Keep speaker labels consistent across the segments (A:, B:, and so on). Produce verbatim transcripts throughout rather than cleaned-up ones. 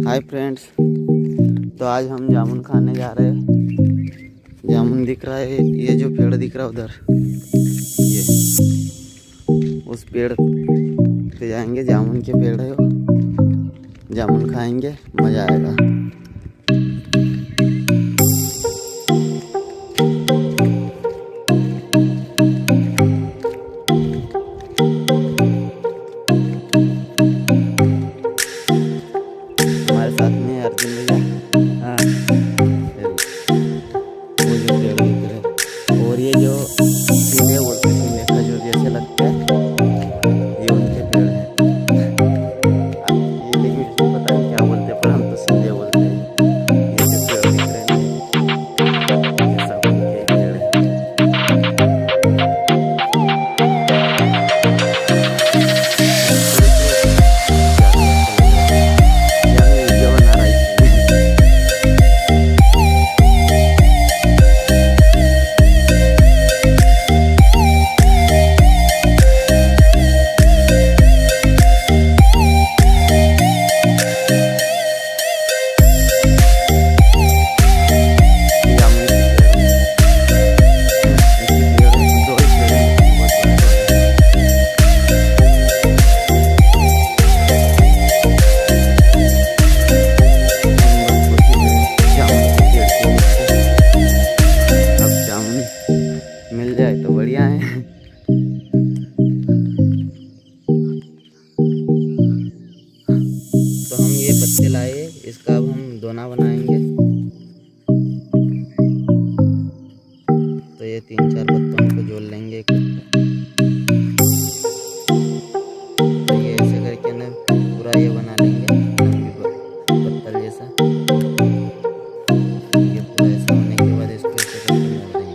A: Hi friends, तो आज हम जामुन खाने जा रहे हैं। जामुन दिख रहा है, ये जो पेड़ दिख रहा है उधर, ये उस पेड़ पे जाएंगे। जामुन के पेड़ है वो, जामुन खाएंगे, मज़ा आएगा। हमारे साथ में अर्जुन भैया, हाँ, वो जो पेड़ दिख रहे हैं, और ये जो सीधे बोलते हैं, सीधे खजूर जैसे लगते हैं, ये उनके पेड़ हैं। ये लेकिन इसको पता नहीं क्या बोलते हैं, पर हम तो सीधे बोलते हैं। ये जो पेड़ दिख रहे हैं, ये सब उनके पेड़ हैं। मिल जाए तो बढ़िया है। तो हम ये पत्ते लाए, इसका अब हम दोना बनाएंगे। तो ये तीन चार पत्तों को जोड़ लेंगे इकट्ठे। तो ये ऐसे करके ना पूरा ये बना लेंगे पत्तल जैसा। ये पूरा ऐसा होने के बाद इसको ऐसे करके मोड़ देंगे।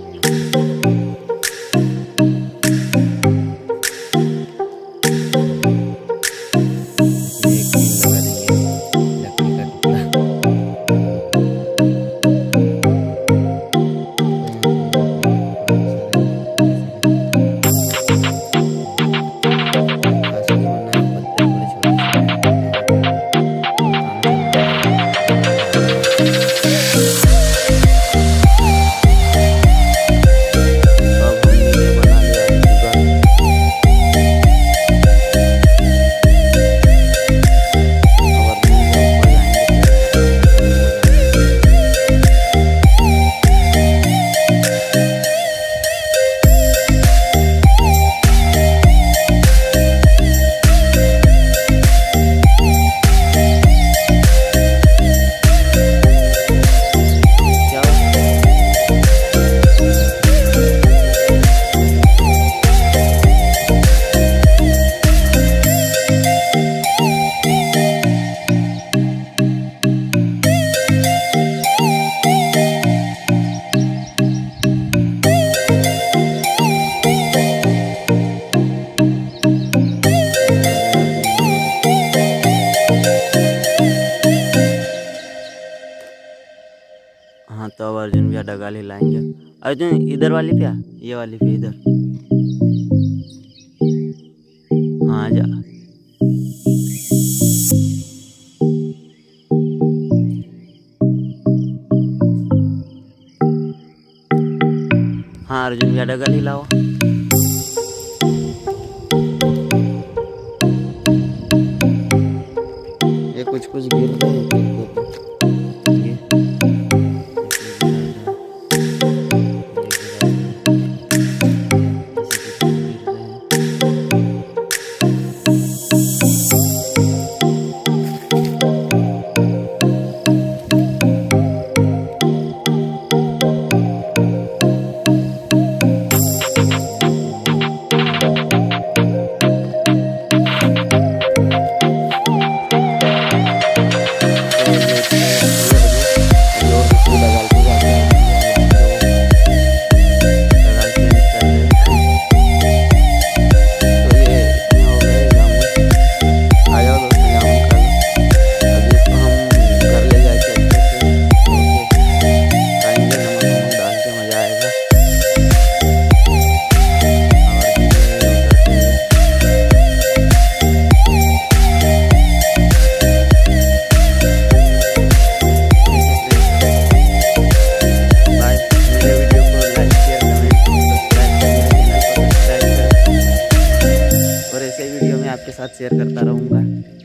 A: हाँ, तो अब अर्जुन भैया डगाल हिलाएंगे। अर्जुन इधर वाली पे आ, ये वाली पे इधर। हाँ जा। हाँ अर्जुन भैया डगाल हिलाओ। ये कुछ कुछ गिर रहे हैं। Thank you. आपके साथ शेयर करता रहूँगा।